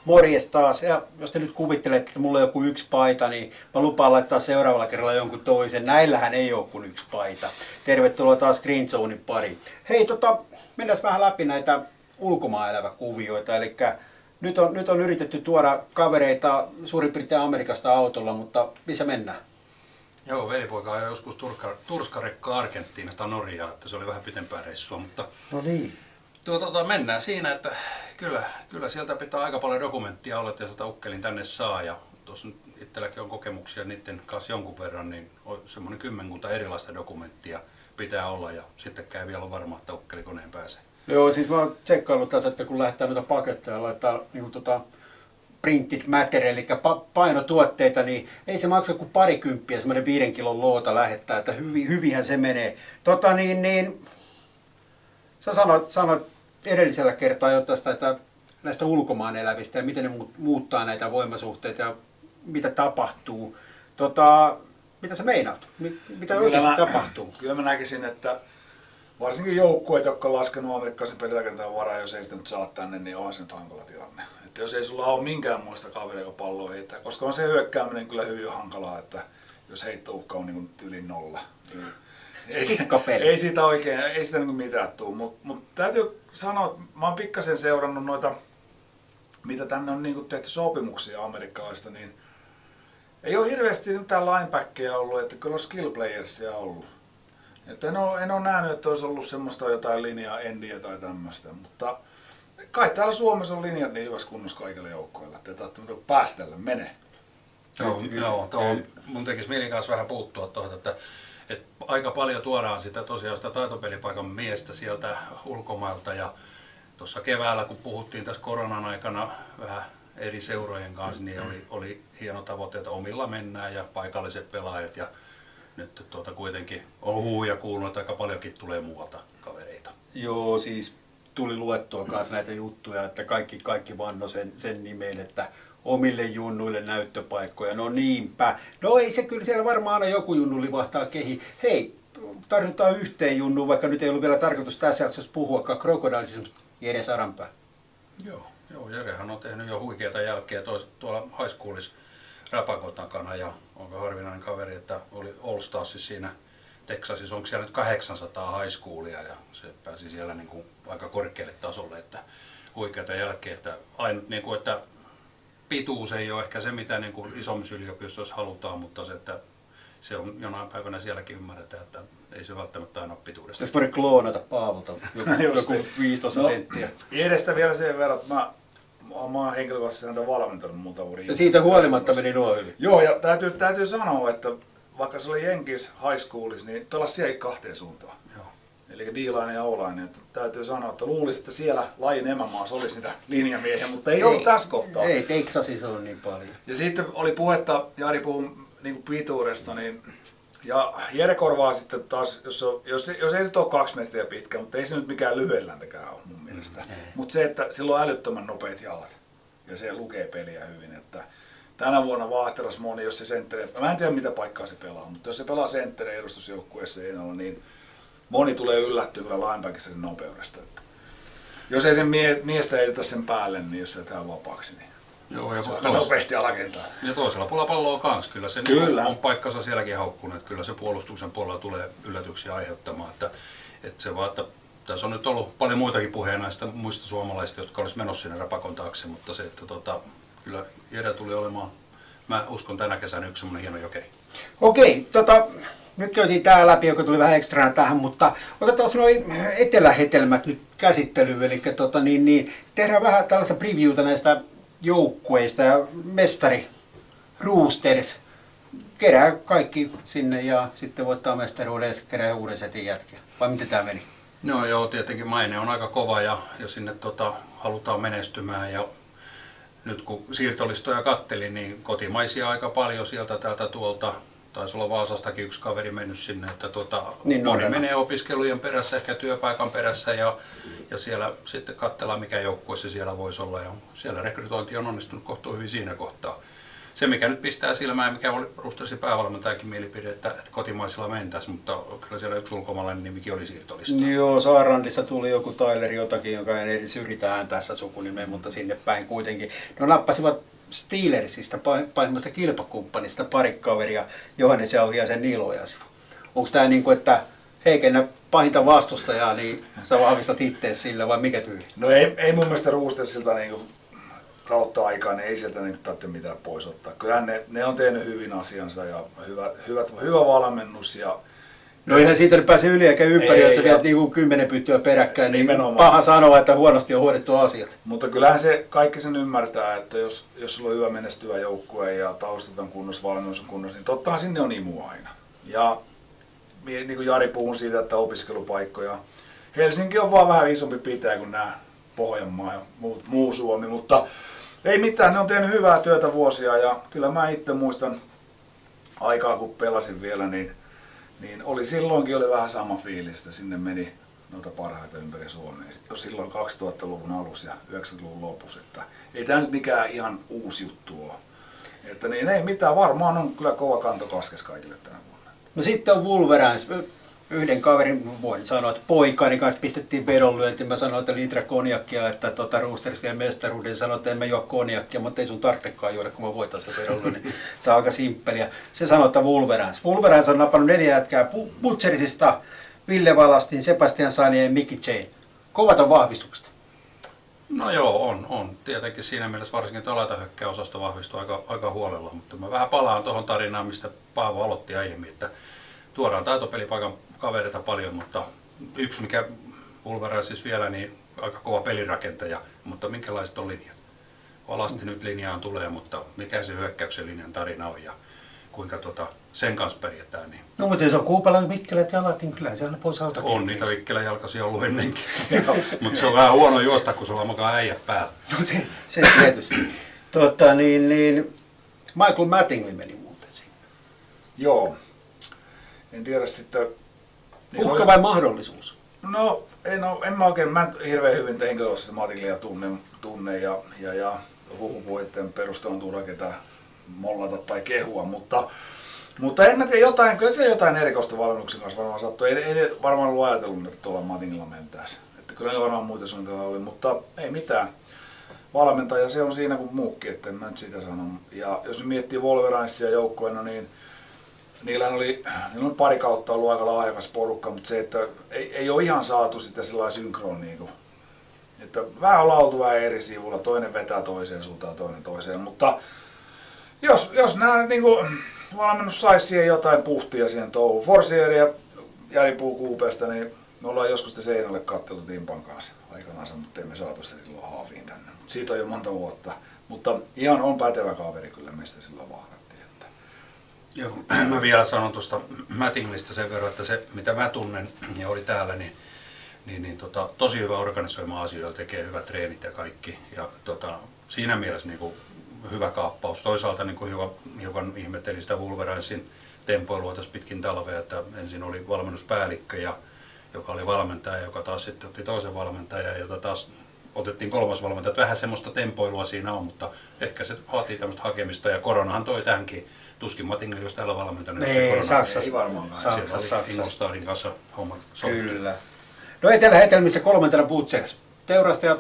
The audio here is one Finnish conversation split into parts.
Morjes taas. Ja jos te nyt kuvittelette, että mulla on joku yksi paita, niin mä lupaan laittaa seuraavalla kerralla jonkun toisen. Näillähän ei ole kuin yksi paita. Tervetuloa taas Green Zonein pariin. Hei, mennään vähän läpi näitä ulkomaan-eläväkuvioita. Eli nyt on yritetty tuoda kavereita suurin piirtein Amerikasta autolla, mutta missä mennään? Joo, velipoika ajoi joskus turskarekka Argentiinasta Norjaa, että se oli vähän pitempää reissua, mutta no niin. Mennään siinä, että kyllä sieltä pitää aika paljon dokumenttia olla, että sitä ukkelin tänne saa. Ja tuossa nyt itselläkin on kokemuksia niiden kanssa jonkun verran, niin semmoinen 10 erilaista dokumenttia pitää olla ja sitten käy vielä varma, että ukkelikoneen pääsee. Joo, siis mä oon tsekkaillut tässä, että kun lähtee noita paketteja ja laittaa niin printed matter, eli painotuotteita, niin ei se maksa kuin parikymppiä, semmoinen 5 kilon loota lähettää, että hyvinhän se menee. Sä sanoit edellisellä kertaa jo tästä, että näistä ulkomaan elävistä ja miten ne muuttaa näitä voimasuhteita ja mitä tapahtuu. Mitä sä meinaat? Mitä oikeasti tapahtuu? Kyllä mä näkisin, että varsinkin joukkueet, jotka on laskenut amerikkalaisen pelirakentajan varaan, jos ei sitä nyt saa tänne, niin onhan se nyt hankala tilanne. Että jos ei sulla ole minkäänmoista kaveria, joka palloa heittää, koska on se hyökkääminen kyllä hyvin hankalaa, että jos heittouhka on niin yli 0. Niin ei siitä oikein, ei sitä niin mitään tule, mutta täytyy sanoa, että mä oon pikkasen seurannut noita, mitä tänne on niin tehty sopimuksia amerikkalaista, niin ei ole hirveästi nyt täällä linebackia ollut, että kyllä on skill playersia ollut. Että en ole nähnyt, että olisi ollut semmoista jotain linjaa endiä tai tämmöistä, mutta kai täällä Suomessa on linjat niin hyvässä kunnossa kaikille joukkoille, että ei tarvitse päästellä, mene. Joo, mun tekisi mieli kanssa vähän puuttua tuohon, että aika paljon tuodaan sitä tosiaan sitä taitopelipaikan miestä sieltä ulkomailta ja tuossa keväällä kun puhuttiin tässä koronan aikana vähän eri seurojen kanssa, niin oli hieno tavoite, että omilla mennään ja paikalliset pelaajat ja nyt kuitenkin on huhuja kuulunut, että aika paljonkin tulee muualta kavereita. Joo, siis tuli luettua kanssa näitä juttuja, että kaikki vanno sen nimeen, että omille junnuille näyttöpaikkoja. No niinpä. No ei se kyllä siellä varmaan aina joku junnu livahtaa kehi. Hei, tarvitaan yhteen junnuun, vaikka nyt ei ollut vielä tarkoitus tässä jaksossa puhuakaan Crocodilesista, Jere Saranpää. Joo, Jerehän on tehnyt jo huikeata jälkeä tuolla high schoolissa Rapakon takana ja onko harvinainen kaveri, että oli All Starsissa siinä Texasissa, onko siellä nyt 800 high schoolia ja se pääsi siellä niin kuin aika korkealle tasolle, että huikeata jälkeä, että ainut niin kuin, että pituus ei ole ehkä se, mitä niin kuin isommissa yliopistoissa halutaan, mutta se, että se on jonain päivänä sielläkin ymmärretään, että ei se välttämättä aina ole pituudesta. Tässä voidaan kloonata Paavolta joku 15 senttiä. Edestä vielä sen verran, että mä oon henkilökohtaisesti häntä valmentanut muuta vuoria. Ja siitä huolimatta meni nuo hyvin. Joo, ja täytyy sanoa, että vaikka se oli Jenkis high schoolissa, niin pelasi siellä 2 suuntaan. Joo. Eli D-line ja O-line. Täytyy sanoa, että luulisi, että siellä lajin emämaassa olisi niitä linjamiehiä, mutta ei ollut tässä kohtaa. Ei, Texasissa on niin paljon. Ja sitten oli puhetta, Jari puhui niin pituudesta, niin ja Jere korvaa sitten taas, jos ei nyt ole 2 metriä pitkä, mutta ei se nyt mikään lyhyelläntäkään ole mun mielestä. Mutta se, että sillä on älyttömän nopeat jalat ja se lukee peliä hyvin. Että tänä vuonna Vaahteras moni, jos se sentteri, mä en tiedä mitä paikkaa se pelaa, mutta jos se pelaa sentteriä edustusjoukkueessa niin moni tulee yllättyä kyllä linebackissa sen nopeudesta. Että jos ei sen miestä heitetä sen päälle, niin jos se tehdään vapaaksi, niin joo, ja se on nopeasti alakentaa. Ja toisella puolella palloa kanssa. Kyllä se on paikkansa sielläkin haukkunut, että kyllä se puolustuksen puolella tulee yllätyksiä aiheuttamaan. Että se vaan, että tässä on nyt ollut paljon muitakin puheenaiheista muista suomalaisista, jotka olisi menossa sinne Rapakon taakse, mutta se, että kyllä Jere tuli olemaan, mä uskon tänä kesänä yksi semmoinen hieno jokeri. Okei, nyt käytiin tää läpi, joka tuli vähän ekstrana tähän, mutta otetaan noin etelähetelmät nyt käsittelyyn, eli tehdään vähän tällaista previewta näistä joukkueista ja mestari Roosters kerää kaikki sinne ja sitten voittaa mestaruuden ja kerää uuden setin jätkiä. Vai miten tämä meni? No joo, tietenkin maine on aika kova ja sinne halutaan menestymään ja nyt kun siirtolistoja kattelin, niin kotimaisia aika paljon sieltä täältä tuolta. Taisi olla Vaasastakin yksi kaveri mennyt sinne, että niin moni menee opiskelujen perässä, ehkä työpaikan perässä ja siellä sitten katsellaan mikä joukkue se siellä voisi olla ja siellä rekrytointi on onnistunut kohtuun hyvin siinä kohtaa. se mikä nyt pistää silmään ja mikä oli Roostersin päävalmentajakin mielipide, että kotimaisilla mentäisiin, mutta kyllä siellä yksi ulkomaalainen nimikin oli siirtolista. Joo, Saarlandissa tuli joku Tyler jotakin, jonka en edes yritä ääntää sukunimeä, mutta sinne päin kuitenkin. No nappasivat Steelersistä, pahimmasta kilpakumppanista, pari kaveria, Johannes Jauhi ja sen Nilojas. Onko tämä niin kuin, että heikennä pahinta vastustajaa, niin sä vahvistat ittees sillä vai mikä tyyli? No ei mun mielestä Roostersilta niin kautta aikaa, niin ei sieltä niin tarvitse mitään pois ottaa. Kyllähän ne on tehnyt hyvin asiansa ja hyvä valmennus. Ja no eihän siitä nyt pääse yli eikä ympäri, jos sä viet niin 10 pyttyä peräkkäin, niin nimenomaan. Paha sanoa, että huonosti on hoidettu asiat. Mutta kyllähän se kaikki sen ymmärtää, että jos sulla on hyvä menestyvä joukkue ja taustat on kunnossa, valmennus on kunnossa, niin tottahan sinne on imu aina. Ja niin kuin Jari puhui siitä, että opiskelupaikkoja. Helsinki on vaan vähän isompi pitää kuin nämä Pohjanmaa ja muu Suomi, mutta ei mitään, ne on tehnyt hyvää työtä vuosia ja kyllä mä itse muistan aikaa kun pelasin vielä, niin oli silloinkin oli vähän sama fiilis, että sinne meni noita parhaita ympäri Suomea jo silloin 2000-luvun alussa ja 90-luvun lopussa, että ei tämä nyt mikään ihan uusi juttu ole. Että niin ei mitään, varmaan on kyllä kova kanto kaskes kaikille tänä vuonna. No sitten on Wolverines. Yhden kaverin voin sanoa, että poikaani kanssa pistettiin vedonlyöntiin. Mä sanoin, että litra konjakkia, että Roosters vie mestaruuden. Sanoin, että en mä juo konjakkia, mutta ei sun tarvitsekaan juoda, kun mä voitan sen vedonlyönnin. Tää on aika simppeliä. Se sanoi, että Wolverines. Wolverines on napannut 4 jätkää Butcherisista, Ville Valastin, Sebastian Sani ja Mickey Jane. Kovat on vahvistukset. No joo, on. Tietenkin siinä mielessä varsinkin tuo laitahökkäosasto vahvistuu aika huolella, mutta mä vähän palaan tuohon tarinaan, mistä Paavo aloitti aiemmin, että tuodaan taitopelipaikan kavereita paljon, mutta yksi mikä Wolverine siis vielä, niin aika kova pelirakentaja, mutta minkälaiset on linjat? Valasti nyt linjaan tulee, mutta mikä se hyökkäyksen linjan tarina on ja kuinka sen kanssa pärjätään. Niin No mutta jos on Kuupalan vikkelät jalat, niin kyllä siellä pois alta. on niitä vikkelän jalkaisia ollut ennenkin, mutta se on vähän huono juosta, kun sulla makaa äijät päällä. No se tietysti. Michael Mattingly meni muuten siinä. Joo. En tiedä sitten. Uhka vai mahdollisuus? No, en mä oikein, mä en hirveän hyvin henkilökohtaisesti Mattinglyä tunne ja huhupuheiden perusteella turha ketään mollata tai kehua, mutta en mä tiedä, kyllä se jotain erikoista valmennuksen kanssa varmaan sattui. Ei varmaan ollut ajatellut, että tuolla Mattinglylla mentäisiin. Että kyllä ne varmaan muita suunnitelmia oli, mutta ei mitään. Valmentaja se on siinä kuin muukin, että en mä nyt sitä sano. Ja jos nyt miettii Wolverinesia joukkueena, niin niillä on pari kautta ollut aika lahjakas porukka, mutta se, että ei ole ihan saatu sitä sellainen synkroon. Niin kuin, että vähän ollaan oltu vähän eri sivulla, toinen vetää toiseen suuntaan, toinen toiseen, mutta jos nämä niin kuin, valmennus saisi siihen jotain puhtia siihen touhuun, Forsier ja Jari Puu Kuupeesta, niin me ollaan joskus te seinälle katteltu Timpan kanssa aikanaan, mutta emme saatu sitä silloin haaviin tänne. Siitä on jo monta vuotta, mutta ihan on pätevä kaveri kyllä, mistä silloin vahdattiin. Joo, mä vielä sanon tuosta Mattinglystä sen verran, että se mitä mä tunnen ja oli täällä, niin tosi hyvä organisoima asioilla, tekee hyvät treenit ja kaikki. Ja siinä mielessä niin kuin hyvä kaappaus. Toisaalta niin kuin hiukan ihmettelin sitä Wolverinesin tempoilua tässä pitkin talvea, että ensin oli valmennuspäällikkö, joka oli valmentaja, joka taas sitten otti toisen valmentajan, jota taas otettiin kolmas valmentaja. Vähän semmoista tempoilua siinä on, mutta ehkä se vaatii tämmöistä hakemista ja koronahan toi tähänkin. Tuskin Mattingly olisi täällä valmentanut. Ei, Saksassa. Ei varmaan. Siellä oli Ingolstadtin kanssa hommat sovittu. Kyllä. No Etelä-Hetelmissä 3. Butchers. Teurastajat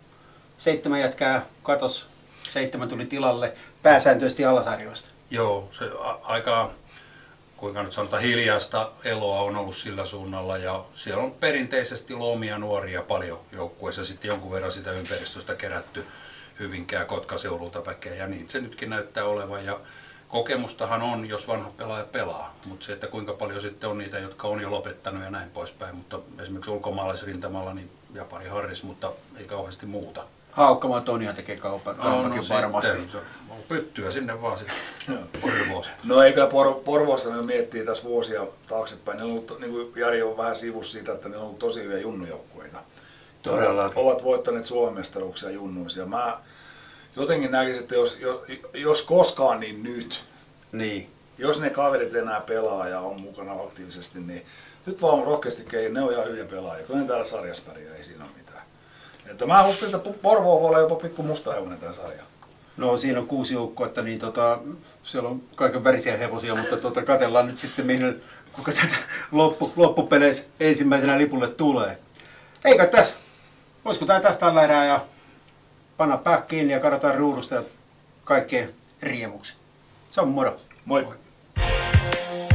7 jätkää katos, 7 tuli tilalle, pääsääntöisesti alasarjoista. Joo, se aika, kuinka nyt sanotaan, hiljaista eloa on ollut sillä suunnalla ja siellä on perinteisesti omia nuoria paljon joukkueissa, sitten jonkun verran sitä ympäristöstä kerätty Hyvinkää, Kotka-seudulta väkeä ja niin se nytkin näyttää olevan. Ja kokemustahan on, jos vanha pelaaja pelaa, mutta se, että kuinka paljon sitten on niitä, jotka on jo lopettanut ja näin poispäin, mutta esimerkiksi ulkomaalaisrintamalla niin Japari Harris, mutta ei kauheasti muuta. Haukkamaa Tonja tekee kaupankin varmasti. Pyttyä sinne vaan sitten Porvoossa. No eikä Porvoossa, me miettii tässä vuosia taaksepäin, ne on ollut, niin kuin Jari on vähän sivussa siitä, että ne on ollut tosi hyviä junnujoukkueita. Ovat voittaneet Suomen mestaruuksia junnuissa ja mä jotenkin näkisin, että jos koskaan, niin nyt. Niin. Jos ne kaverit enää pelaa ja on mukana aktiivisesti, niin nyt vaan rohkeasti ne on ihan hyviä pelaajia. Kyllä ne täällä sarjassa pärjää, ei siinä ole mitään. Että mä uskon, että Porvoo voi olla jopa pikku mustahevonen tämän sarjan. No siinä on 6 joukkuetta, niin siellä on kaiken värisiä hevosia, mutta katsellaan nyt sitten kuka sieltä loppupeleissä ensimmäisenä lipulle tulee. Eikö tässä? Voisiko tämä tästä tällä erää ja panna pää kiinni ja katsotaan ruudusta ja kaikkeen riemuksi. Se on moro. Moi. Moi.